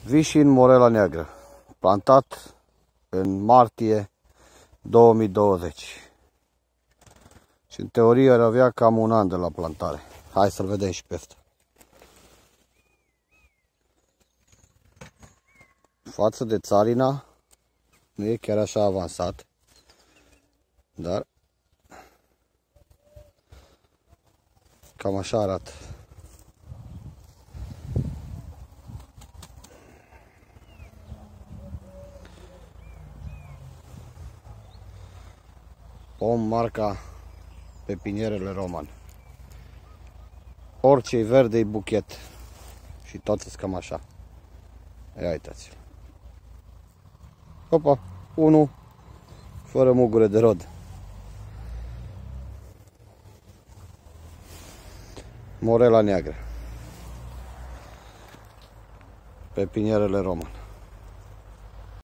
Vișin Morela Neagră, plantat în martie 2020. Și în teorie ar avea cam un an de la plantare. Hai să-l vedem și pe ăsta. Față de țarina, nu e chiar așa avansat, dar cam așa arată. Pom marca Pepinierele Roman. Orice-i verde-i buchet. Și toți sunt cam așa. Ia uitați-l. Opa, unul fără mugure de rod. Morela Neagră. Pepinierele Roman.